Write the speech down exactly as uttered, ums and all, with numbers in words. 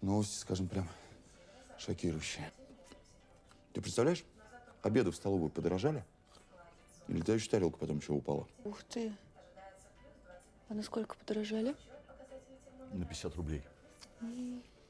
Новости, скажем, прям шокирующие. Ты представляешь, обеды в столовую подорожали? И летающая тарелка потом еще упала. Ух ты. А насколько подорожали? На пятьдесят рублей. Mm.